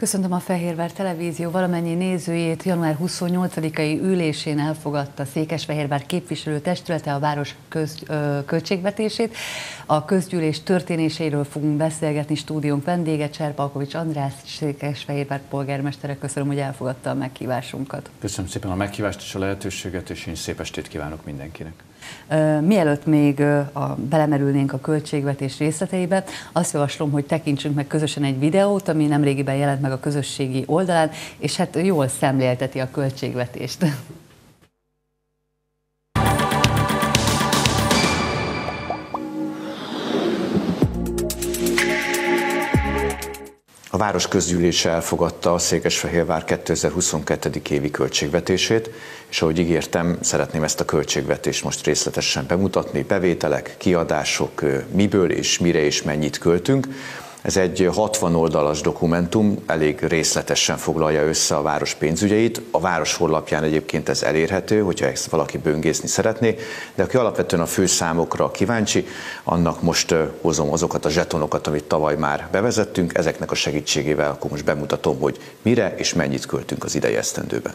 Köszöntöm a Fehérvár Televízió valamennyi nézőjét. Január 28-ai ülésén elfogadta Székesfehérvár képviselőtestülete a város költségvetését. A közgyűlés történéseiről fogunk beszélgetni. Stúdiónk vendége Cserpalkovics András, Székesfehérvár polgármestere. Köszönöm, hogy elfogadta a meghívásunkat. Köszönöm szépen a meghívást és a lehetőséget, és én szép estét kívánok mindenkinek. Mielőtt még belemerülnénk a költségvetés részleteibe, azt javaslom, hogy tekintsünk meg közösen egy videót, ami nemrégiben jelent meg a közösségi oldalán, és hát jól szemlélteti a költségvetést. A város közgyűlése elfogadta a Székesfehérvár 2022. évi költségvetését, és ahogy ígértem, szeretném ezt a költségvetést most részletesen bemutatni, bevételek, kiadások, miből és mire és mennyit költünk. Ez egy 60 oldalas dokumentum, elég részletesen foglalja össze a város pénzügyeit. A város honlapján egyébként ez elérhető, hogyha ezt valaki böngészni szeretné, de aki alapvetően a főszámokra kíváncsi, annak most hozom azokat a zsetonokat, amit tavaly már bevezettünk, ezeknek a segítségével akkor most bemutatom, hogy mire és mennyit költünk az idei esztendőben.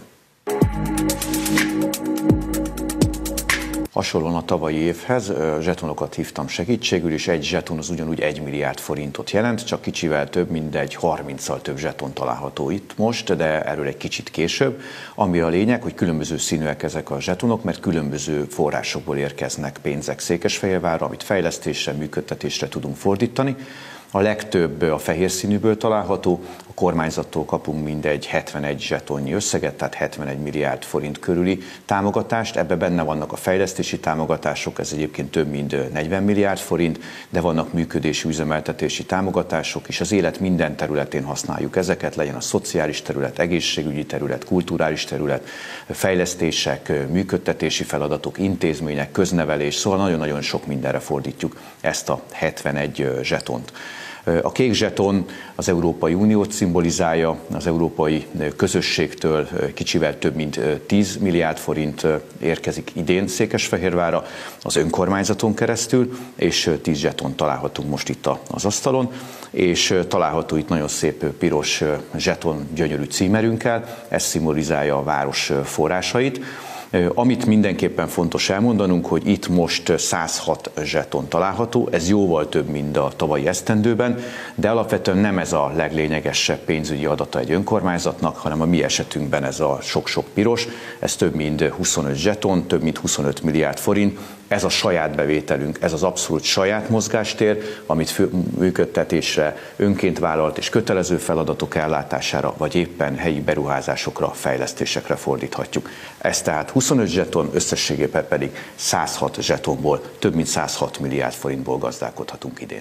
Hasonlóan a tavalyi évhez zsetonokat hívtam segítségül, és egy zseton az ugyanúgy 1 milliárd forintot jelent, csak kicsivel több, mindegy 30-szal több zseton található itt most, de erről egy kicsit később. Ami a lényeg, hogy különböző színűek ezek a zsetonok, mert különböző forrásokból érkeznek pénzek Székesfehérvárra, amit fejlesztésre, működtetésre tudunk fordítani. A legtöbb a fehér színűből található, a kormányzattól kapunk mindegy 71 zsetonnyi összeget, tehát 71 milliárd forint körüli támogatást. Ebben benne vannak a fejlesztési támogatások, ez egyébként több mint 40 milliárd forint, de vannak működési, üzemeltetési támogatások, és az élet minden területén használjuk ezeket, legyen a szociális terület, egészségügyi terület, kulturális terület, fejlesztések, működtetési feladatok, intézmények, köznevelés, szóval nagyon-nagyon sok mindenre fordítjuk ezt a 71 zsetont. A kék zseton az Európai Uniót szimbolizálja, az európai közösségtől kicsivel több mint 10 milliárd forint érkezik idén Székesfehérvárra az önkormányzaton keresztül, és 10 zseton találhatunk most itt az asztalon, és található itt nagyon szép piros zseton gyönyörű címerünkkel, ez szimbolizálja a város forrásait. Amit mindenképpen fontos elmondanunk, hogy itt most 106 zseton található, ez jóval több, mint a tavalyi esztendőben, de alapvetően nem ez a leglényegesebb pénzügyi adata egy önkormányzatnak, hanem a mi esetünkben ez a sok-sok piros, ez több mint 25 zseton, több mint 25 milliárd forint. Ez a saját bevételünk, ez az abszolút saját mozgástér, amit működtetésre, önként vállalt és kötelező feladatok ellátására, vagy éppen helyi beruházásokra, fejlesztésekre fordíthatjuk. Ez tehát 25 zseton, összességében pedig 106 zsetonból, több mint 106 milliárd forintból gazdálkodhatunk idén.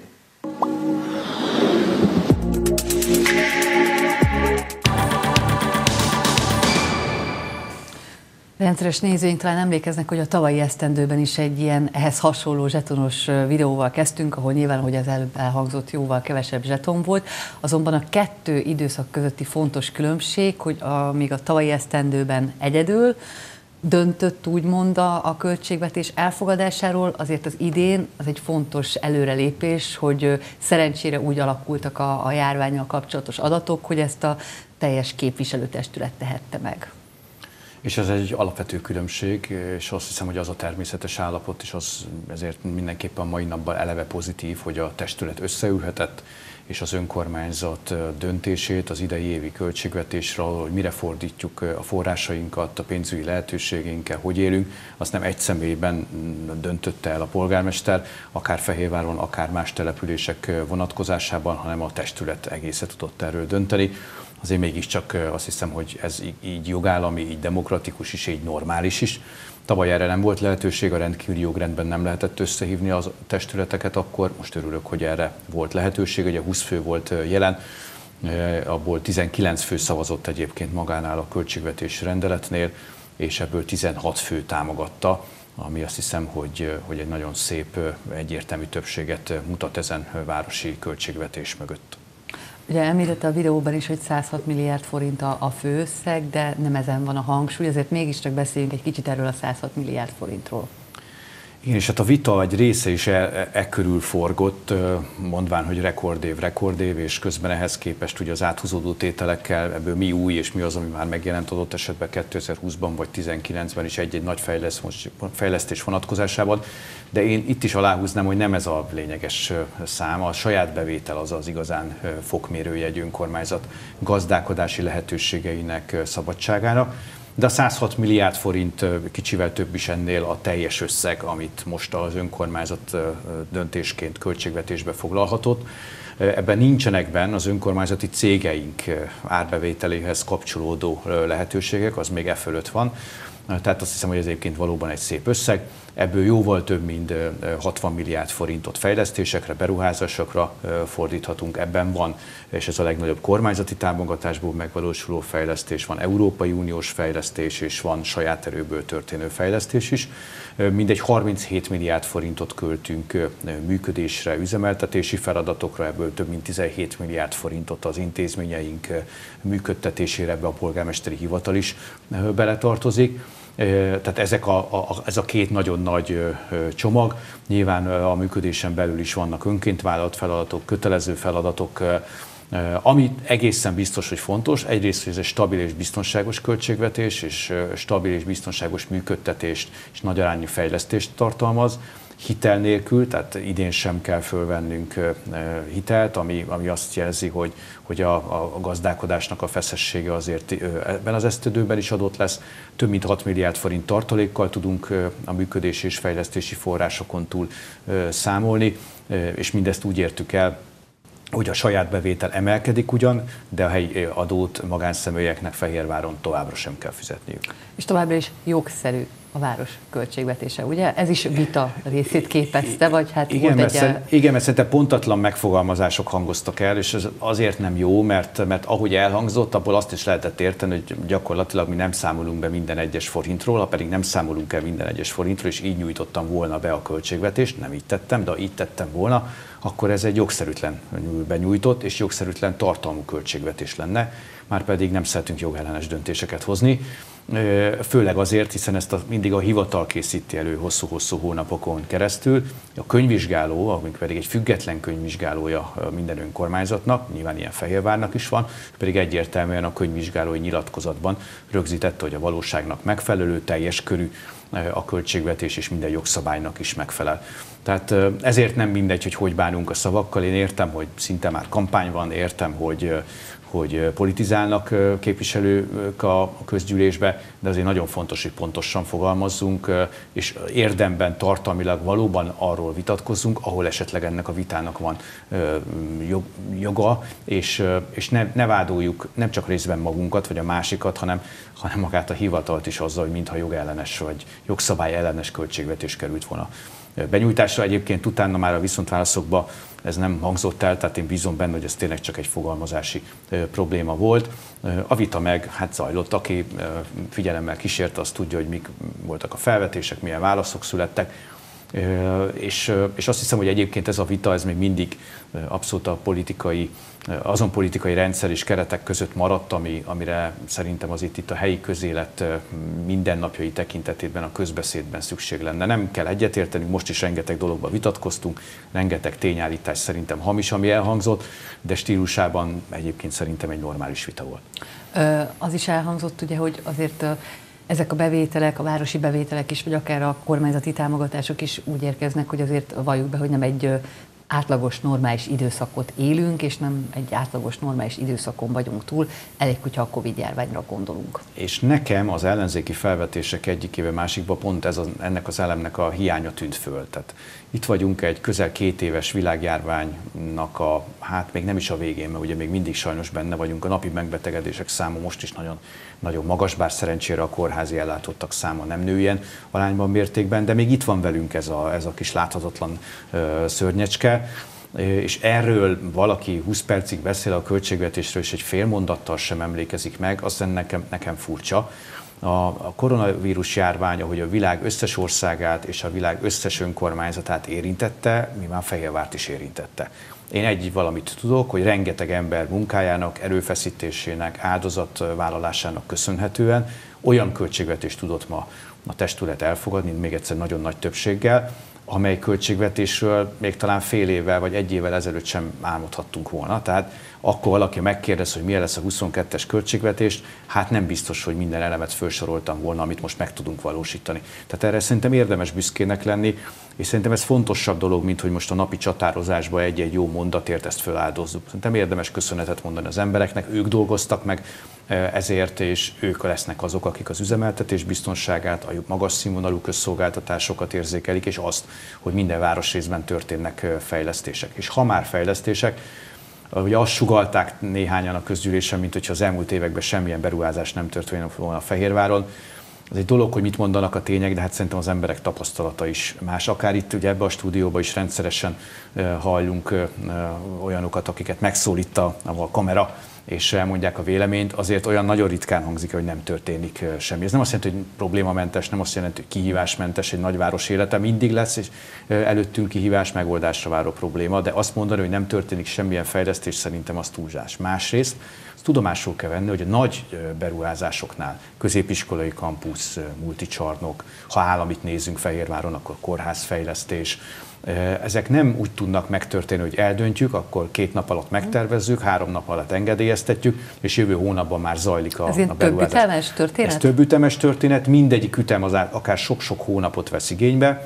Rendszeres nézőink talán emlékeznek, hogy a tavalyi esztendőben is egy ilyen ehhez hasonló zsetonos videóval kezdtünk, ahol nyilván, hogy az előbb elhangzott, jóval kevesebb zseton volt. Azonban a kettő időszak közötti fontos különbség, hogy míg a tavalyi esztendőben egyedül döntött úgymond a költségvetés elfogadásáról, azért az idén az egy fontos előrelépés, hogy szerencsére úgy alakultak a járvánnyal kapcsolatos adatok, hogy ezt a teljes képviselőtestület tehette meg. És ez egy alapvető különbség, és azt hiszem, hogy az a természetes állapot, és az ezért mindenképpen a mai napban eleve pozitív, hogy a testület összeülhetett, és az önkormányzat döntését az idei évi költségvetésre, hogy mire fordítjuk a forrásainkat, a pénzügyi lehetőségeinkkel, hogy élünk, azt nem egy személyben döntötte el a polgármester, akár Fehérváron, akár más települések vonatkozásában, hanem a testület egészet tudott erről dönteni. Azért mégiscsak azt hiszem, hogy ez így jogállami, így demokratikus is, így normális is. Tavaly erre nem volt lehetőség, a rendkívüli jogrendben nem lehetett összehívni a testületeket akkor, most örülök, hogy erre volt lehetőség, ugye 20 fő volt jelen, abból 19 fő szavazott egyébként magánál a költségvetési rendeletnél, és ebből 16 fő támogatta, ami azt hiszem, hogy egy nagyon szép, egyértelmű többséget mutat ezen városi költségvetés mögött. Ugye említette a videóban is, hogy 106 milliárd forint a főösszeg, de nem ezen van a hangsúly, ezért mégiscsak beszéljünk egy kicsit erről a 106 milliárd forintról. Igen, és hát a vita egy része is körül forgott, mondván, hogy rekordév, és közben ehhez képest ugye az áthúzódó tételekkel, ebből mi új, és mi az, ami már megjelent adott esetben 2020-ban vagy 2019-ben is egy nagy fejlesztés vonatkozásában. De én itt is aláhúznám, hogy nem ez a lényeges szám, a saját bevétel az igazán fokmérője egy önkormányzat gazdálkodási lehetőségeinek szabadságának. De a 106 milliárd forint kicsivel több is ennél a teljes összeg, amit most az önkormányzat döntésként költségvetésbe foglalhatott. Ebben nincsenek benne az önkormányzati cégeink árbevételéhez kapcsolódó lehetőségek, az még fölött van. Tehát azt hiszem, hogy ez egyébként valóban egy szép összeg. Ebből jóval több mint 60 milliárd forintot fejlesztésekre, beruházásokra fordíthatunk. Ebben van, és ez a legnagyobb kormányzati támogatásból megvalósuló fejlesztés, van Európai Uniós fejlesztés, és van saját erőből történő fejlesztés is. Mindegy 37 milliárd forintot költünk működésre, üzemeltetési feladatokra, ebből több mint 17 milliárd forintot az intézményeink működtetésére, ebbe a polgármesteri hivatal is beletartozik. Tehát ez a két nagyon nagy csomag. Nyilván a működésen belül is vannak önként vállalt feladatok, kötelező feladatok, ami egészen biztos, hogy fontos. Egyrészt, hogy ez egy stabil és biztonságos költségvetés, és stabil és biztonságos működtetést és nagyarányú fejlesztést tartalmaz. Hitel nélkül, tehát idén sem kell fölvennünk hitelt, ami azt jelzi, hogy a gazdálkodásnak a feszessége azért ebben az esztendőben is adott lesz. Több mint 6 milliárd forint tartalékkal tudunk a működési és fejlesztési forrásokon túl számolni, és mindezt úgy értük el, hogy a saját bevétel emelkedik ugyan, de a helyi adót magánszemélyeknek Fehérváron továbbra sem kell fizetniük. És továbbra is jogszerű a város költségvetése, ugye? Ez is vita részét képezte, vagy hát igen, volt igen, mert szerintem pontatlan megfogalmazások hangoztak el, és ez azért nem jó, mert ahogy elhangzott, abból azt is lehetett érteni, hogy gyakorlatilag mi nem számolunk be minden egyes forintról, ha pedig nem számolunk el minden egyes forintról, és így nyújtottam volna be a költségvetést, nem így tettem, de ha így tettem volna, akkor ez egy jogszerűtlen benyújtott és jogszerűtlen tartalmú költségvetés lenne, már pedig nem szeretünk jogellenes döntéseket hozni. Főleg azért, hiszen ezt mindig a hivatal készíti elő hosszú-hosszú hónapokon keresztül. A könyvvizsgáló, amik pedig egy független könyvvizsgálója minden önkormányzatnak, nyilván ilyen Fehérvárnak is van, pedig egyértelműen a könyvvizsgálói nyilatkozatban rögzítette, hogy a valóságnak megfelelő, teljes körű a költségvetés és minden jogszabálynak is megfelel. Tehát ezért nem mindegy, hogy bánunk a szavakkal. Én értem, hogy szinte már kampány van, értem, hogy politizálnak képviselők a közgyűlésbe, de azért nagyon fontos, hogy pontosan fogalmazzunk, és érdemben, tartalmilag valóban arról vitatkozzunk, ahol esetleg ennek a vitának van joga, és ne vádoljuk nem csak részben magunkat, vagy a másikat, hanem magát a hivatalt is azzal, hogy mintha jogellenes vagy jogszabály ellenes költségvetés került volna benyújtásra. Egyébként utána már a viszontválaszokban ez nem hangzott el, tehát én bízom benne, hogy ez tényleg csak egy fogalmazási probléma volt. A vita meg zajlott, aki figyelemmel kísérte, azt tudja, hogy mik voltak a felvetések, milyen válaszok születtek. És azt hiszem, hogy egyébként ez a vita, ez még mindig abszolút azon politikai rendszer és keretek között maradt, amire szerintem az itt a helyi közélet mindennapjai tekintetében a közbeszédben szükség lenne. Nem kell egyetértenünk, most is rengeteg dologba vitatkoztunk, rengeteg tényállítás szerintem hamis, ami elhangzott, de stílusában egyébként szerintem egy normális vita volt. Az is elhangzott, ugye, hogy azért ezek a bevételek, a városi bevételek is, vagy akár a kormányzati támogatások is úgy érkeznek, hogy azért valljuk be, hogy nem egy átlagos, normális időszakot élünk, és nem egy átlagos, normális időszakon vagyunk túl, elég, hogyha a Covid-járványra gondolunk. És nekem az ellenzéki felvetések egyikében másikban pont ennek az elemnek a hiánya tűnt föl. Tehát itt vagyunk egy közel 2 éves világjárványnak még nem is a végén, mert ugye még mindig sajnos benne vagyunk, a napi megbetegedések száma most is nagyon, nagyon magas, bár szerencsére a kórházi ellátottak száma nem nő ilyen arányban, mértékben, de még itt van velünk ez a kis láthatatlan szörnyecske, és erről valaki 20 percig beszél a költségvetésről, és egy fél mondattal sem emlékezik meg, az nekem furcsa. A koronavírus járvány, ahogy a világ összes országát és a világ összes önkormányzatát érintette, mi már Fehérvárt is érintette. Én valamit tudok, hogy rengeteg ember munkájának, erőfeszítésének, áldozatvállalásának köszönhetően olyan költségvetést tudott ma a testület elfogadni, még egyszer nagyon nagy többséggel, amely költségvetésről még talán fél évvel vagy egy évvel ezelőtt sem álmodhattunk volna. Tehát akkor valaki megkérdez, hogy milyen lesz a 22-es költségvetést, hát nem biztos, hogy minden elemet felsoroltam volna, amit most meg tudunk valósítani. Tehát erre szerintem érdemes büszkének lenni, és szerintem ez fontosabb dolog, mint hogy most a napi csatározásba egy-egy jó mondatért ezt feláldozzuk. Szerintem érdemes köszönetet mondani az embereknek, ők dolgoztak meg ezért, és ők lesznek azok, akik az üzemeltetés biztonságát, a magas színvonalú közszolgáltatásokat érzékelik, és azt, hogy minden városrészben történnek fejlesztések. És ha már fejlesztések, ugye azt sugallták néhányan a közgyűlésen, mint hogyha az elmúlt években semmilyen beruházás nem történt volna a Fehérváron. Az egy dolog, hogy mit mondanak a tények, de hát szerintem az emberek tapasztalata is más. Akár itt ugye ebbe a stúdióban is rendszeresen hallunk olyanokat, akiket megszólít a kamera, és elmondják a véleményt, azért olyan nagyon ritkán hangzik, hogy nem történik semmi. Ez nem azt jelenti, hogy problémamentes, nem azt jelenti, hogy kihívásmentes egy nagyváros élete. Mindig lesz és előttünk kihívás, megoldásra váró probléma, de azt mondani, hogy nem történik semmilyen fejlesztés, szerintem az túlzás. Másrészt tudomásul kell venni, hogy a nagy beruházásoknál, középiskolai kampusz, multicsarnok, ha államit nézzünk Fehérváron, akkor kórházfejlesztés, ezek nem úgy tudnak megtörténni, hogy eldöntjük, akkor 2 nap alatt megtervezzük, 3 nap alatt engedélyeztetjük, és jövő hónapban már zajlik a beruházás. Ez többütemes történet? Ez többütemes történet, mindegyik ütem az akár sok-sok hónapot vesz igénybe,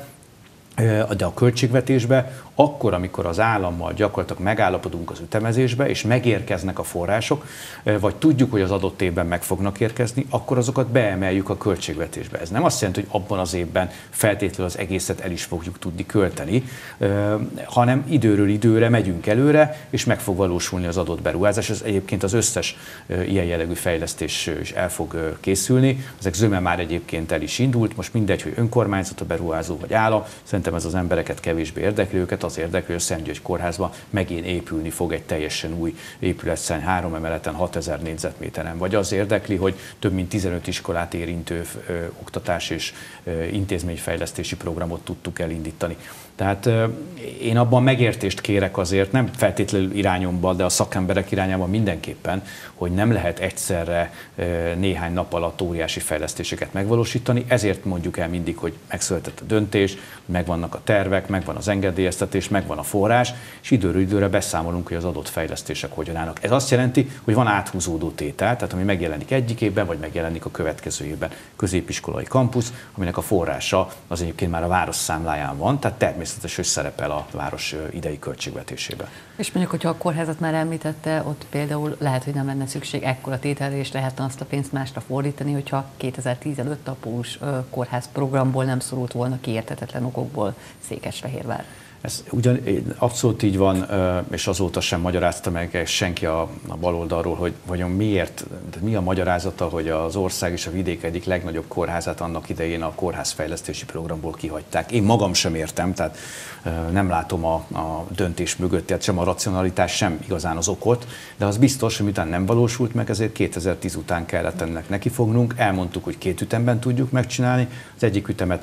de a költségvetésbe akkor, amikor az állammal gyakorlatilag megállapodunk az ütemezésbe, és megérkeznek a források, vagy tudjuk, hogy az adott évben meg fognak érkezni, akkor azokat beemeljük a költségvetésbe. Ez nem azt jelenti, hogy abban az évben feltétlenül az egészet el is fogjuk tudni költeni, hanem időről időre megyünk előre, és meg fog valósulni az adott beruházás. Ez egyébként az összes ilyen jellegű fejlesztés is el fog készülni. Ezek zöme már egyébként el is indult, most mindegy, hogy önkormányzat, a beruházó vagy állam, szerintem ez az embereket kevésbé érdekli, őket az érdekli, hogy a Szentgyörgy kórházban megint épülni fog egy teljesen új épület, 3 emeleten, 6000 négyzetméteren. Vagy az érdekli, hogy több mint 15 iskolát érintő oktatás és intézményfejlesztési programot tudtuk elindítani. Tehát én abban megértést kérek azért, nem feltétlenül irányomban, de a szakemberek irányában mindenképpen, hogy nem lehet egyszerre néhány nap alatt óriási fejlesztéseket megvalósítani, ezért mondjuk el mindig, hogy megszületett a döntés, megvannak a tervek, megvan az engedélyeztetés, megvan a forrás, és időről időre beszámolunk, hogy az adott fejlesztések hogyan állnak. Ez azt jelenti, hogy van áthúzódó tétel, tehát ami megjelenik egyik évben, vagy megjelenik a következő évben. Középiskolai kampusz, aminek a forrása az egyébként már a város számláján van, tehát természetes, hogy szerepel a város idei költségvetésében. És mondjuk, hogyha a kórházat már említette, ott például lehet, hogy nem lenne szükség ekkora tételre, és lehetne azt a pénzt másra fordítani, hogyha 2015 a Pólus kórház programból nem szorult volna ki érthetetlen okokból Székesfehérvár. Ez ugyan abszolút így van, és azóta sem magyarázta meg senki a baloldalról, hogy vajon miért, mi a magyarázata, hogy az ország és a vidék egyik legnagyobb kórházát annak idején a kórházfejlesztési programból kihagyták. Én magam sem értem, tehát nem látom a döntés mögött, tehát sem a racionalitás, sem igazán az okot, de az biztos, hogy miután nem valósult meg, ezért 2010 után kellett ennek nekifognunk. Elmondtuk, hogy 2 ütemben tudjuk megcsinálni. Az egyik ütemet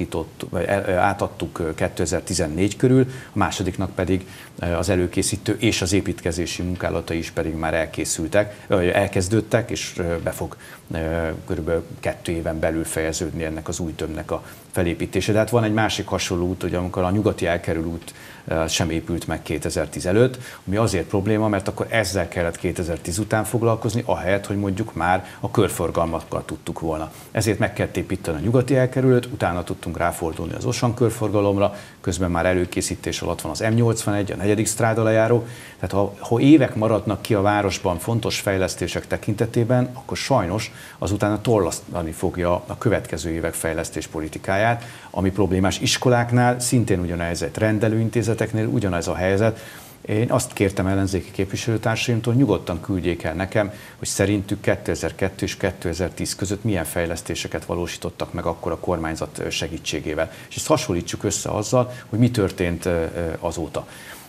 átadtuk 2014 körül, a másodiknak pedig az előkészítő és az építkezési munkálatai is pedig már elkezdődtek, és be fog körülbelül 2 éven belül fejeződni ennek az új tömbnek a felépítése. De hát van egy másik hasonló út, hogy amikor a nyugati elkerül út sem épült meg 2010 előtt, ami azért probléma, mert akkor ezzel kellett 2010 után foglalkozni, ahelyett, hogy mondjuk már a körforgalmakkal tudtuk volna. Ezért meg kellett építeni a nyugati elkerülőt, utána tudtunk ráfordulni az Osan körforgalomra, közben már előkészítés alatt van az M81, a 4. sztráda lejáró. Tehát ha évek maradnak ki a városban fontos fejlesztések tekintetében, akkor sajnos azután torlasztani fogja a következő évek fejlesztés politikáját, ami problémás iskoláknál, szintén ugyanez, rendelőintézeteknél ugyanez a helyzet. Én azt kértem ellenzéki képviselőtársaimtól, hogy nyugodtan küldjék el nekem, hogy szerintük 2002 és 2010 között milyen fejlesztéseket valósítottak meg akkor a kormányzat segítségével. És ezt hasonlítsuk össze azzal, hogy mi történt azóta.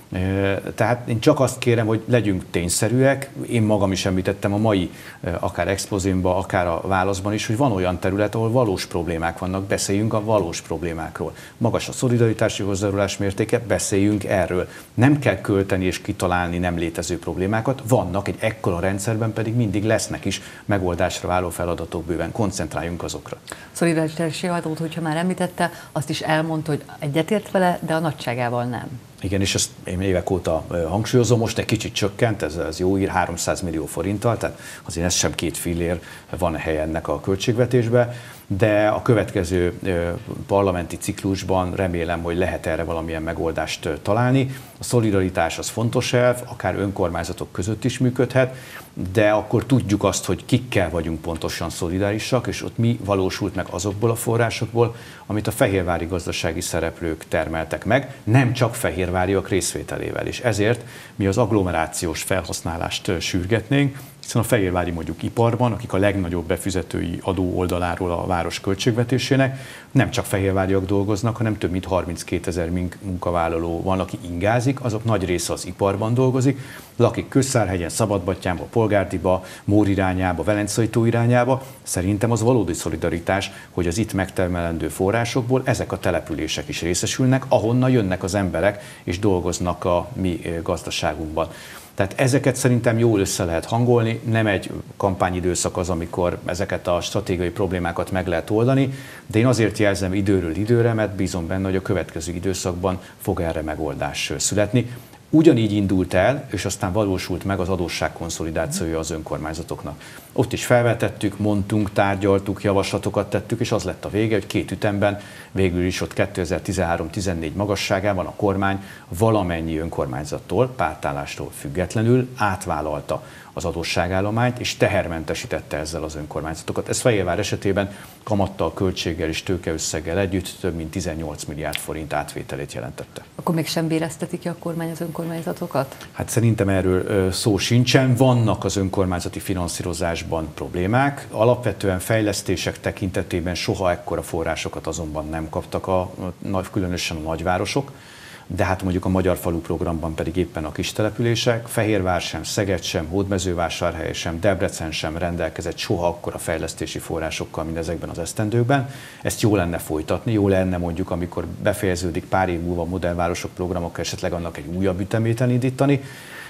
Tehát én csak azt kérem, hogy legyünk tényszerűek. Én magam is említettem a mai, akár expozémban, akár a válaszban is, hogy van olyan terület, ahol valós problémák vannak, beszéljünk a valós problémákról. Magas a szolidaritási hozzájárulás mértéke, beszéljünk erről. Nem kell költeni és kitalálni nem létező problémákat, vannak, egy ekkora rendszerben pedig mindig lesznek is megoldásra váló feladatok bőven, koncentráljunk azokra. Szolidaritási adót, hogyha már említette, azt is elmondta, hogy egyetért vele, de a nagyságával nem. Igen, és ezt én évek óta hangsúlyozom, most egy kicsit csökkent, ez jó ír, 300 millió forinttal, tehát azért ez sem 2 fillér, van helye ennek a költségvetésbe, de a következő parlamenti ciklusban remélem, hogy lehet erre valamilyen megoldást találni. A szolidaritás az fontos elv, akár önkormányzatok között is működhet, de akkor tudjuk azt, hogy kikkel vagyunk pontosan szolidárisak, és ott mi valósult meg azokból a forrásokból, amit a fehérvári gazdasági szereplők termeltek meg, nem csak fehérváriak részvételével. És ezért mi az agglomerációs felhasználást sürgetnénk, hiszen a fehérvári mondjuk iparban, akik a legnagyobb befizetői adó oldaláról a város költségvetésének, nem csak fehérváriak dolgoznak, hanem több mint 32 000 munkavállaló van, aki ingázik, azok nagy része az iparban dolgozik, lakik Kőszárhegyen, Szabadbattyánba, Polgárdiba, Mór irányába, Velencei tó irányába. Szerintem az valódi szolidaritás, hogy az itt megtermelendő forrásokból ezek a települések is részesülnek, ahonnan jönnek az emberek és dolgoznak a mi gazdaságunkban. Tehát ezeket szerintem jól össze lehet hangolni, nem egy kampányidőszak az, amikor ezeket a stratégiai problémákat meg lehet oldani, de én azért jelzem időről időre, mert bízom benne, hogy a következő időszakban fog erre megoldás születni. Ugyanígy indult el, és aztán valósult meg az adósságkonszolidációja az önkormányzatoknak. Ott is felvetettük, mondtunk, tárgyaltuk, javaslatokat tettük, és az lett a vége, hogy 2 ütemben, végül is ott 2013-14 magasságában a kormány valamennyi önkormányzattól, pártállástól függetlenül átvállalta az adósságállományt, és tehermentesítette ezzel az önkormányzatokat. Ez Fehérvár esetében kamattal, költséggel és tőkeösszeggel együtt több mint 18 milliárd forint átvételét jelentette. Akkor mégsem bérezteti ki a kormány az önkormányzatokat? Hát szerintem erről szó sincsen. Vannak az önkormányzati finanszírozásban problémák. Alapvetően fejlesztések tekintetében soha ekkora forrásokat azonban nem kaptak különösen a nagyvárosok. De hát mondjuk a Magyar Falu programban pedig éppen a kis települések, Fehérvár sem, Szeged sem, Hódmezővásárhely sem, Debrecen sem rendelkezett soha akkora fejlesztési forrásokkal, mint ezekben az esztendőkben. Ezt jó lenne folytatni, jó lenne mondjuk, amikor befejeződik pár év múlva a modellvárosok programok, esetleg annak egy újabb ütemét elindítani.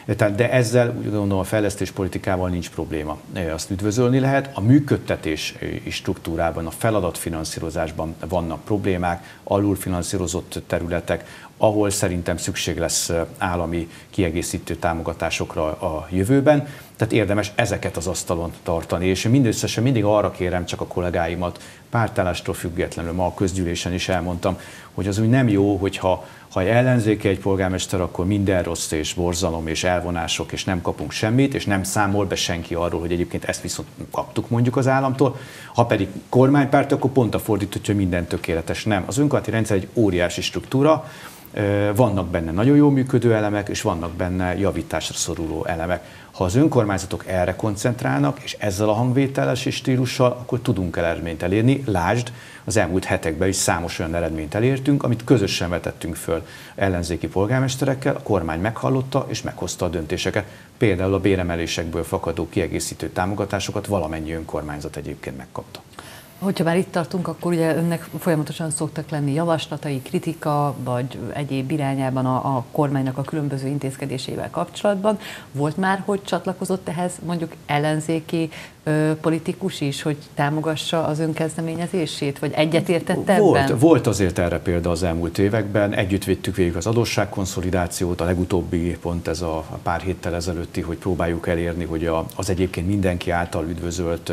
De ezzel úgy gondolom a fejlesztéspolitikával nincs probléma. Azt üdvözölni lehet. A működtetési struktúrában, a feladatfinanszírozásban vannak problémák, alulfinanszírozott területek, ahol szerintem szükség lesz állami kiegészítő támogatásokra a jövőben. Tehát érdemes ezeket az asztalon tartani, és én mindösszesen mindig arra kérem csak a kollégáimat, pártállástól függetlenül, ma a közgyűlésen is elmondtam, hogy az úgy nem jó, hogyha egy ellenzéki egy polgármester, akkor minden rossz és borzalom és elvonások, és nem kapunk semmit, és nem számol be senki arról, hogy egyébként ezt viszont kaptuk mondjuk az államtól. Ha pedig kormánypárt, akkor pont a fordított, hogy minden tökéletes. Nem. Az önkormányzati rendszer egy óriási struktúra, vannak benne nagyon jól működő elemek, és vannak benne javításra szoruló elemek. Ha az önkormányzatok erre koncentrálnak, és ezzel a hangvétellel és stílussal, akkor tudunk eredményt elérni. Lásd, az elmúlt hetekben is számos olyan eredményt elértünk, amit közösen vetettünk föl ellenzéki polgármesterekkel, a kormány meghallotta és meghozta a döntéseket. Például a béremelésekből fakadó kiegészítő támogatásokat valamennyi önkormányzat egyébként megkapta. Hogyha már itt tartunk, akkor ugye önnek folyamatosan szoktak lenni javaslatai, kritika, vagy egyéb irányában a kormánynak a különböző intézkedésével kapcsolatban. Volt már, hogy csatlakozott ehhez mondjuk ellenzéki politikus is, hogy támogassa az önkezdeményezését, vagy egyetértett ebben? Volt azért erre példa az elmúlt években, együtt vittük végig az adósságkonszolidációt, a legutóbbi pont ez a pár héttel ezelőtti, hogy próbáljuk elérni, hogy az egyébként mindenki által üdvözölt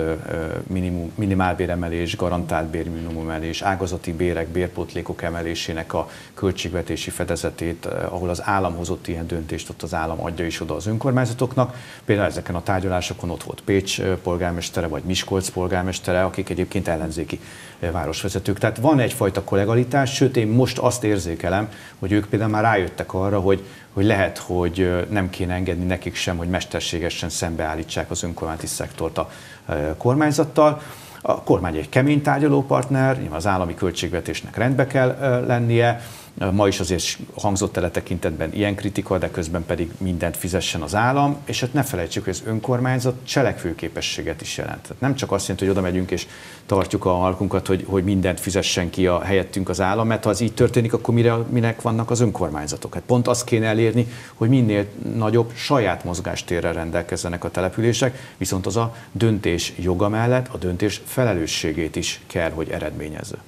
minimálbéremelés, garantált bérminimumemelés, ágazati bérek, bérpótlékok emelésének a költségvetési fedezetét, ahol az állam hozott ilyen döntést, ott az állam adja is oda az önkormányzatoknak. Például ezeken a tárgyalásokon ott volt Pécs polgármestere, vagy Miskolc polgármestere, akik egyébként ellenzéki városvezetők. Tehát van egyfajta kollegalitás, sőt én most azt érzékelem, hogy ők például már rájöttek arra, hogy lehet, hogy nem kéne engedni nekik sem, hogy mesterségesen szembeállítsák az önkormányzati szektort a kormányzattal. A kormány egy kemény tárgyalópartner, az állami költségvetésnek rendbe kell lennie, Ma is azért hangzott el a tekintetben ilyen kritika, de közben pedig mindent fizessen az állam, és hát ne felejtsük, hogy az önkormányzat cselekvőképességet is jelent. Tehát nem csak azt jelenti, hogy oda megyünk és tartjuk a halkunkat, hogy mindent fizessen ki a helyettünk az állam, mert ha az így történik, akkor minek vannak az önkormányzatok? Hát pont azt kéne elérni, hogy minél nagyobb saját mozgástérrel rendelkezzenek a települések, viszont az a döntés joga mellett a döntés felelősségét is kell, hogy eredményezze.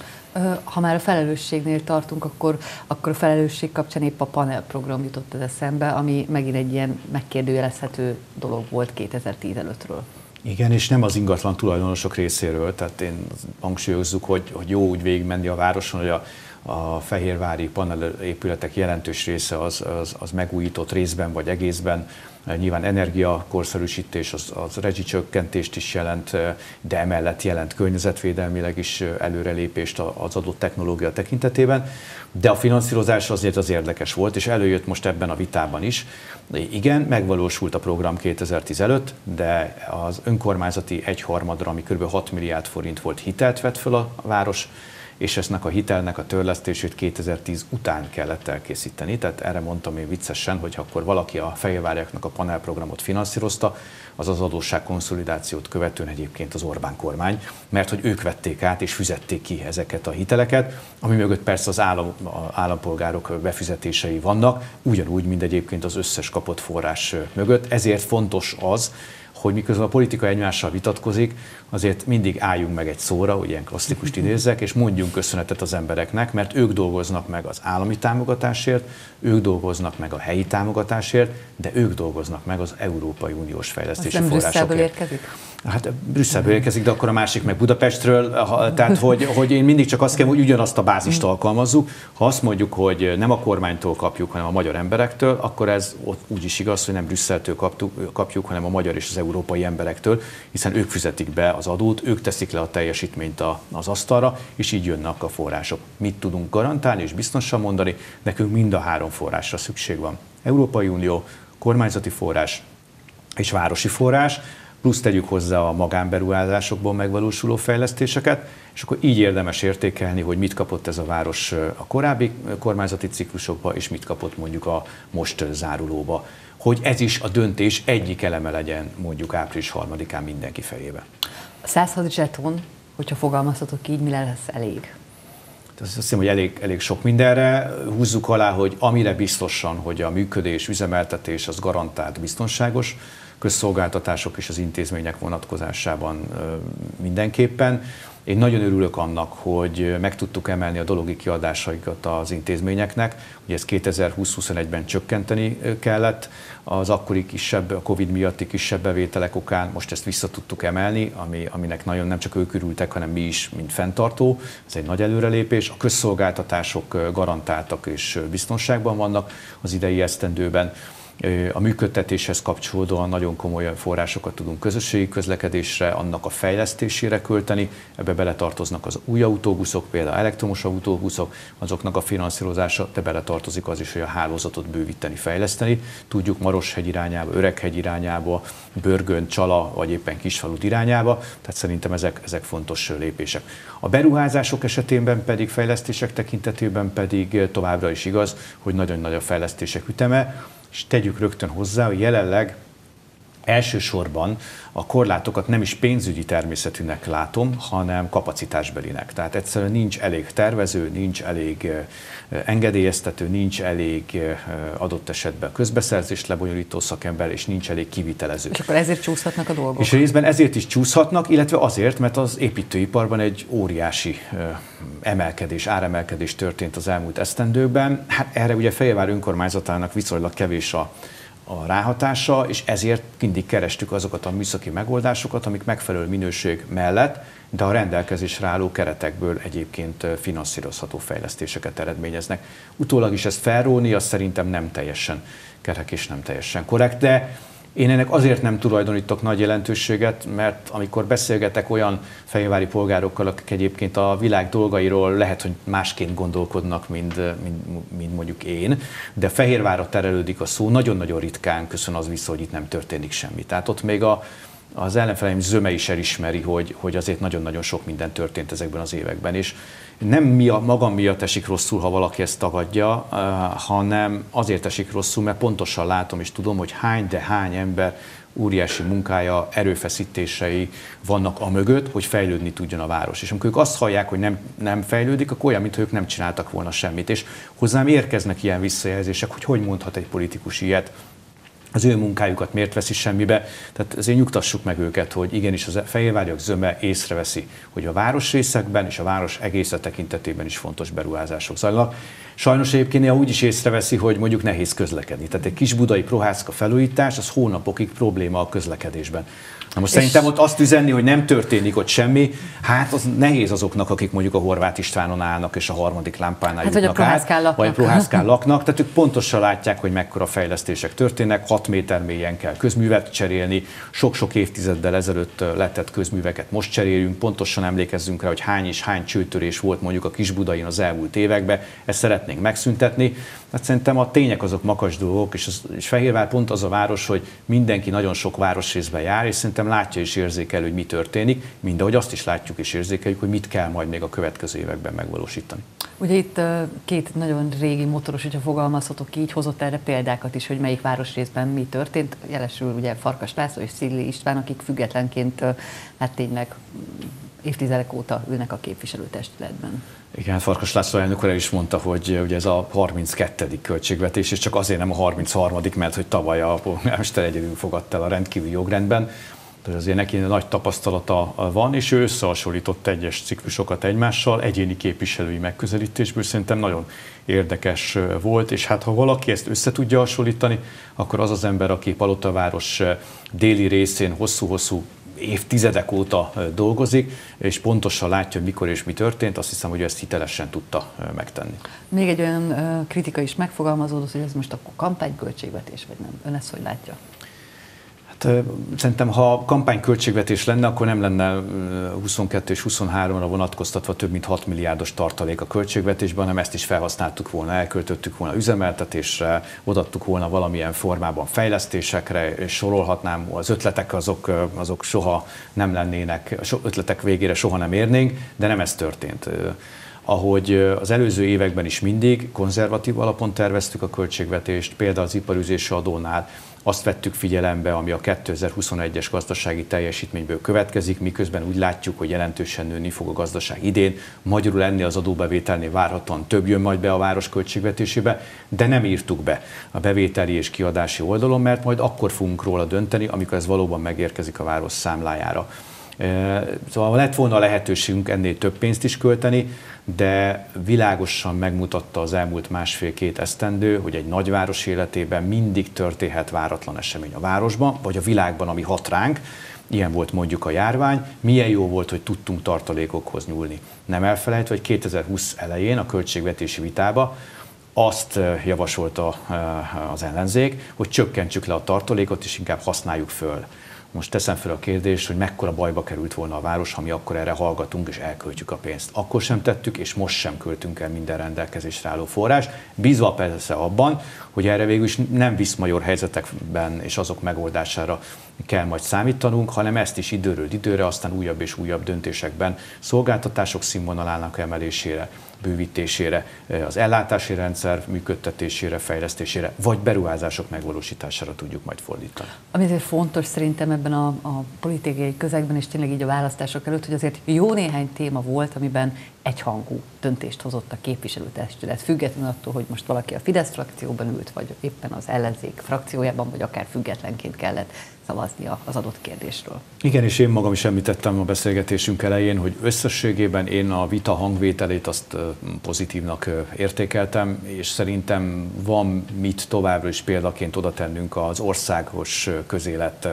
Ha már a felelősségnél tartunk, akkor a felelősség kapcsán épp a panelprogram jutott az eszembe, ami megint egy ilyen megkérdőjelezhető dolog volt 2015-ről. Igen, és nem az ingatlan tulajdonosok részéről, tehát én hangsúlyozzuk, hogy jó úgy végigmenni a városon, hogy a fehérvári panelépületek jelentős része az megújított részben vagy egészben. Nyilván energiakorszerűsítés, az rezsicsökkentést is jelent, de emellett jelent környezetvédelmileg is előrelépést az adott technológia tekintetében. De a finanszírozás azért az érdekes volt, és előjött most ebben a vitában is. Igen, megvalósult a program 2015, de az önkormányzati egyharmadra, ami kb. 6 milliárd forint volt, hitelt vett föl a város, és eznek a hitelnek a törlesztését 2010 után kellett elkészíteni. Tehát erre mondtam én viccesen, hogy akkor valaki a fehérváriaknak a panelprogramot finanszírozta, az adósságkonszolidációt követően egyébként az Orbán kormány, mert hogy ők vették át és fizették ki ezeket a hiteleket, ami mögött persze az állampolgárok befizetései vannak, ugyanúgy, mint egyébként az összes kapott forrás mögött. Ezért fontos az, hogy miközben a politika egymással vitatkozik, azért mindig álljunk meg egy szóra, hogy ilyen klasszikust idézzek, és mondjunk köszönetet az embereknek, mert ők dolgoznak meg az állami támogatásért, ők dolgoznak meg a helyi támogatásért, de ők dolgoznak meg az Európai Uniós fejlesztési forrásokért. Brüsszelből érkezik? Hát Brüsszelből érkezik, de akkor a másik meg Budapestről, tehát hogy én mindig csak azt kell, hogy ugyanazt a bázist alkalmazzuk. Ha azt mondjuk, hogy nem a kormánytól kapjuk, hanem a magyar emberektől, akkor ez úgy is igaz, hogy nem Brüsszeltől kapjuk, hanem a magyar és az európai emberektől, hiszen ők fizetik be az adót, ők teszik le a teljesítményt az asztalra, és így jönnek a források. Mit tudunk garantálni és biztosan mondani? Nekünk mind a három forrásra szükség van. Európai Unió, kormányzati forrás és városi forrás, plusz tegyük hozzá a magánberuházásokból megvalósuló fejlesztéseket, és akkor így érdemes értékelni, hogy mit kapott ez a város a korábbi kormányzati ciklusokba, és mit kapott mondjuk a most zárulóba. Hogy ez is a döntés egyik eleme legyen mondjuk április 3-án mindenki fejébe. A 106 zseton, hogyha fogalmazhatok így, mire lesz elég? Azt hiszem, hogy elég sok mindenre. Húzzuk alá, hogy amire biztosan, hogy a működés, üzemeltetés az garantált biztonságos, közszolgáltatások és az intézmények vonatkozásában mindenképpen. Én nagyon örülök annak, hogy meg tudtuk emelni a dologi kiadásaikat az intézményeknek. Ugye ezt 2020-21-ben csökkenteni kellett, az akkori kisebb, a Covid miatti kisebb bevételek okán most ezt vissza tudtuk emelni, aminek nagyon nem csak ők örültek, hanem mi is, mint fenntartó. Ez egy nagy előrelépés. A közszolgáltatások garantáltak és biztonságban vannak az idei esztendőben. A működtetéshez kapcsolódóan nagyon komoly forrásokat tudunk közösségi közlekedésre, annak a fejlesztésére költeni. Ebbe beletartoznak az új autóbuszok, például elektromos autóbuszok, azoknak a finanszírozása, de beletartozik az is, hogy a hálózatot bővíteni, fejleszteni. Tudjuk Maroshegy irányába, Öreghegy irányába, Börgön, Csala vagy éppen Kisfalut irányába, tehát szerintem ezek fontos lépések. A beruházások esetében pedig, fejlesztések tekintetében pedig továbbra is igaz, hogy nagyon nagy a fejlesztések üteme, és tegyük rögtön hozzá, hogy jelenleg elsősorban a korlátokat nem is pénzügyi természetűnek látom, hanem kapacitásbelinek. Tehát egyszerűen nincs elég tervező, nincs elég engedélyeztető, nincs elég adott esetben közbeszerzést lebonyolító szakember, és nincs elég kivitelező. És akkor ezért csúszhatnak a dolgok? És részben ezért is csúszhatnak, illetve azért, mert az építőiparban egy óriási áremelkedés történt az elmúlt esztendőkben. Hát erre ugye Fehérvár önkormányzatának viszonylag kevés a ráhatása, és ezért mindig kerestük azokat a műszaki megoldásokat, amik megfelelő minőség mellett, de a rendelkezésre álló keretekből egyébként finanszírozható fejlesztéseket eredményeznek. Utólag is ezt felróni, az szerintem nem teljesen kerek és nem teljesen korrekt, de én ennek azért nem tulajdonítok nagy jelentőséget, mert amikor beszélgetek olyan fehérvári polgárokkal, akik egyébként a világ dolgairól lehet, hogy másként gondolkodnak, mint mondjuk én, de Fehérvárra terelődik a szó, nagyon-nagyon ritkán köszön az vissza, hogy itt nem történik semmi. Tehát ott még az ellenfeleim zöme is elismeri, hogy azért nagyon-nagyon sok minden történt ezekben az években. És nem magam miatt esik rosszul, ha valaki ezt tagadja, hanem azért esik rosszul, mert pontosan látom és tudom, hogy hány ember óriási munkája, erőfeszítései vannak amögött, hogy fejlődni tudjon a város. És amikor ők azt hallják, hogy nem fejlődik, akkor olyan, mintha ők nem csináltak volna semmit. És hozzám érkeznek ilyen visszajelzések, hogy mondhat egy politikus ilyet, az ő munkájukat miért veszi semmibe. Tehát ezért nyugtassuk meg őket, hogy igenis a fehérváriak zöme észreveszi, hogy a városrészekben és a város egésze tekintetében is fontos beruházások zajlanak. Sajnos egyébként néha úgy is észreveszi, hogy mondjuk nehéz közlekedni. Tehát egy Kisbudai Prohászka felújítás, az hónapokig probléma a közlekedésben. Na most szerintem ott azt üzenni, hogy nem történik ott semmi, hát az nehéz azoknak, akik mondjuk a Horváth Istvánon állnak és a harmadik lámpánál jutnak át, vagy a Prohászkán laknak, tehát ők pontosan látják, hogy mekkora fejlesztések történnek, 6 méter mélyen kell közművet cserélni, sok-sok évtizeddel ezelőtt letett közműveket most cserélünk, pontosan emlékezzünk rá, hogy hány csőtörés volt mondjuk a Kisbudain az elmúlt években, ezt szeretnénk megszüntetni. Hát szerintem a tények azok makacs dolgok, és Fehérvár pont az a város, hogy mindenki nagyon sok városrészben jár, és szerintem látja és érzékel, hogy mi történik, mindahogy azt is látjuk és érzékeljük, hogy mit kell majd még a következő években megvalósítani. Ugye itt két nagyon régi motoros, hogyha fogalmazhatok így, hozott erre példákat is, hogy melyik városrészben mi történt. Jelesül ugye Farkas László és Szilli István, akik függetlenként hát tényleg évtizedek óta ülnek a képviselőtestületben. Igen, Farkas László elnök úr el is mondta, hogy ugye ez a 32. költségvetés, és csak azért nem a 33., mert hogy tavaly a polgármester egyedül fogadta el a rendkívüli jogrendben. Tehát azért neki nagy tapasztalata van, és ő összehasonlított egyes ciklusokat egymással, egyéni képviselői megközelítésből szerintem nagyon érdekes volt, és hát ha valaki ezt össze tudja hasonlítani, akkor az az ember, aki Palotaváros déli részén hosszú-hosszú évtizedek óta dolgozik, és pontosan látja, hogy mikor és mi történt, azt hiszem, hogy ezt hitelesen tudta megtenni. Még egy olyan kritika is megfogalmazódott, hogy ez most akkor kampányköltségvetés, vagy nem? Ön ezt hogy látja? Hát, szerintem, ha kampányköltségvetés lenne, akkor nem lenne 22 és 23-ra vonatkoztatva több mint 6 milliárdos tartalék a költségvetésben, hanem ezt is felhasználtuk volna, elköltöttük volna üzemeltetésre, odaadtuk volna valamilyen formában fejlesztésekre, és sorolhatnám, az ötletek azok soha nem lennének, ötletek végére soha nem érnénk, de nem ez történt. Ahogy az előző években is mindig konzervatív alapon terveztük a költségvetést, például az iparüzési adónál azt vettük figyelembe, ami a 2021-es gazdasági teljesítményből következik, miközben úgy látjuk, hogy jelentősen nőni fog a gazdaság idén. Magyarul ennél az adóbevételnél várhatóan több jön majd be a város költségvetésébe, de nem írtuk be a bevételi és kiadási oldalon, mert majd akkor fogunk róla dönteni, amikor ez valóban megérkezik a város számlájára. Szóval lett volna lehetőségünk ennél több pénzt is költeni, de világosan megmutatta az elmúlt másfél-két esztendő, hogy egy nagyváros életében mindig történhet váratlan esemény a városban, vagy a világban, ami hat ránk. Ilyen volt mondjuk a járvány. Milyen jó volt, hogy tudtunk tartalékokhoz nyúlni. Nem elfelejtve, hogy 2020 elején a költségvetési vitába azt javasolta az ellenzék, hogy csökkentsük le a tartalékot, és inkább használjuk föl. Most teszem fel a kérdést, hogy mekkora bajba került volna a város, ha mi akkor erre hallgatunk és elköltjük a pénzt. Akkor sem tettük, és most sem költünk el minden rendelkezésre álló forrás, bízva persze abban, hogy erre végül is nem viszmajor helyzetekben és azok megoldására kell majd számítanunk, hanem ezt is időről időre, aztán újabb és újabb döntésekben szolgáltatások színvonalának emelésére, bővítésére, az ellátási rendszer működtetésére, fejlesztésére, vagy beruházások megvalósítására tudjuk majd fordítani. Ami azért fontos szerintem ebben a politikai közegben, és tényleg így a választások előtt, hogy azért jó néhány téma volt, amiben egyhangú döntést hozott a képviselőtestület, függetlenül attól, hogy most valaki a Fidesz frakcióban ült, vagy éppen az ellenzék frakciójában, vagy akár függetlenként kellett szavaznia az adott kérdésről. Igen, és én magam is említettem a beszélgetésünk elején, hogy összességében én a vita hangvételét azt pozitívnak értékeltem, és szerintem van mit továbbra is példaként oda tennünk az országos közélet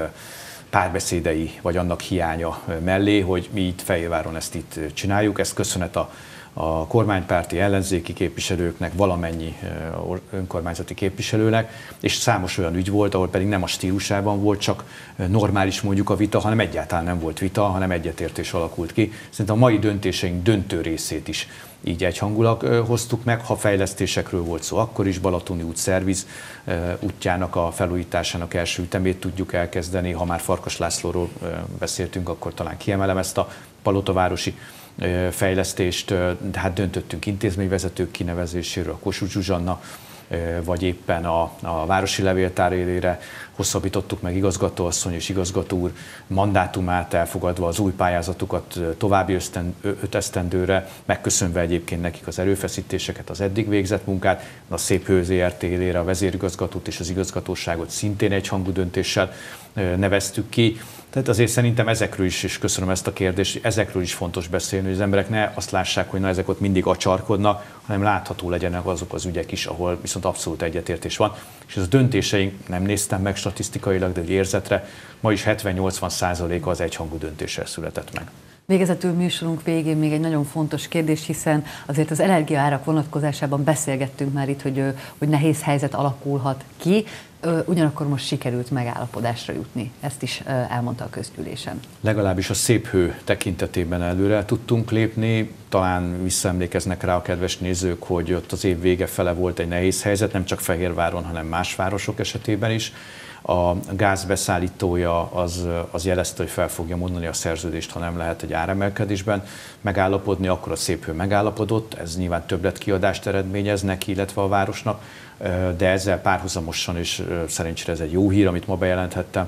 párbeszédei, vagy annak hiánya mellé, hogy mi itt Fehérváron ezt itt csináljuk. Ez köszönet a a kormánypárti ellenzéki képviselőknek, valamennyi önkormányzati képviselőnek, és számos olyan ügy volt, ahol pedig nem a stílusában volt csak normális mondjuk a vita, hanem egyáltalán nem volt vita, hanem egyetértés alakult ki. Szerintem a mai döntéseink döntő részét is így egyhangulag hoztuk meg, ha fejlesztésekről volt szó, akkor is Balatoni út szerviz útjának a felújításának első ütemét tudjuk elkezdeni, ha már Farkas Lászlóról beszéltünk, akkor talán kiemelem ezt a palotavárosi fejlesztést, de hát döntöttünk intézményvezetők kinevezéséről, a Kossuth Zsuzsanna, vagy éppen a városi levéltár élére hosszabbítottuk meg igazgatóasszony és igazgató úr mandátumát, elfogadva az új pályázatukat további 5 esztendőre, megköszönve egyébként nekik az erőfeszítéseket, az eddig végzett munkát, a Széphő Zrt. Élére a vezérigazgatót és az igazgatóságot szintén egyhangú döntéssel neveztük ki. Tehát azért szerintem ezekről is, és köszönöm ezt a kérdést, ezekről is fontos beszélni, hogy az emberek ne azt lássák, hogy na ezek ott mindig acsarkodnak, hanem látható legyenek azok az ügyek is, ahol viszont abszolút egyetértés van. És ez a döntéseink, nem néztem meg statisztikailag, de egy érzetre, ma is 70-80%-a az egyhangú döntéssel született meg. Végezetül műsorunk végén még egy nagyon fontos kérdés, hiszen azért az energiaárak vonatkozásában beszélgettünk már itt, hogy nehéz helyzet alakulhat ki, ugyanakkor most sikerült megállapodásra jutni. Ezt is elmondta a közgyűlésen. Legalábbis a Széphő tekintetében előre tudtunk lépni. Talán visszaemlékeznek rá a kedves nézők, hogy ott az év vége fele volt egy nehéz helyzet, nem csak Fehérváron, hanem más városok esetében is. A gázbeszállítója az jelezte, hogy fel fogja mondani a szerződést, ha nem lehet egy áremelkedésben megállapodni, akkor a Széphő megállapodott, ez nyilván többletkiadást eredményez neki, illetve a városnak, de ezzel párhuzamosan, és szerencsére ez egy jó hír, amit ma bejelenthettem,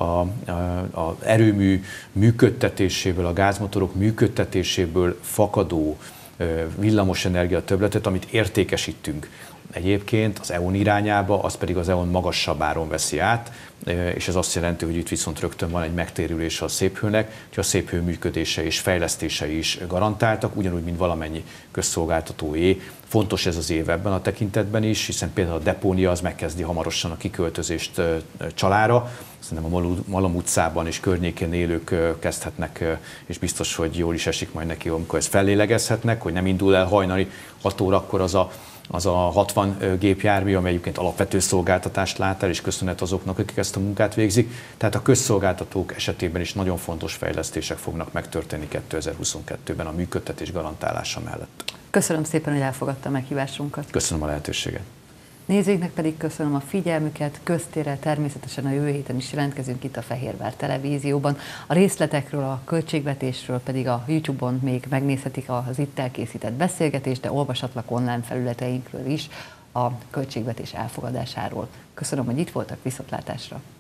az erőmű működtetéséből, a gázmotorok működtetéséből fakadó villamosenergia többletet, amit értékesítünk egyébként az EON irányába, az pedig az EON magasabb áron veszi át, és ez azt jelenti, hogy itt viszont rögtön van egy megtérülése a Széphőnek, hogy a Széphő működése és fejlesztései is garantáltak, ugyanúgy, mint valamennyi közszolgáltatóé. Fontos ez az év ebben a tekintetben is, hiszen például a depónia az megkezdi hamarosan a kiköltözést Csalára. Szerintem a Malom utcában és környékén élők kezdhetnek, és biztos, hogy jól is esik majd neki, amikor ezt fellélegezhetnek, hogy nem indul el hajnali 6 órakor az a 60 gépjármű, amely egyébként alapvető szolgáltatást lát el, és köszönet azoknak, akik ezt a munkát végzik. Tehát a közszolgáltatók esetében is nagyon fontos fejlesztések fognak megtörténni 2022-ben a működtetés garantálása mellett. Köszönöm szépen, hogy elfogadta a meghívásunkat. Köszönöm a lehetőséget. Nézőknek pedig köszönöm a figyelmüket, köztérrel természetesen a jövő héten is jelentkezünk itt a Fehérvár Televízióban. A részletekről, a költségvetésről pedig a YouTube-on még megnézhetik az itt elkészített beszélgetést, de olvashatlak online felületeinkről is a költségvetés elfogadásáról. Köszönöm, hogy itt voltak, viszontlátásra!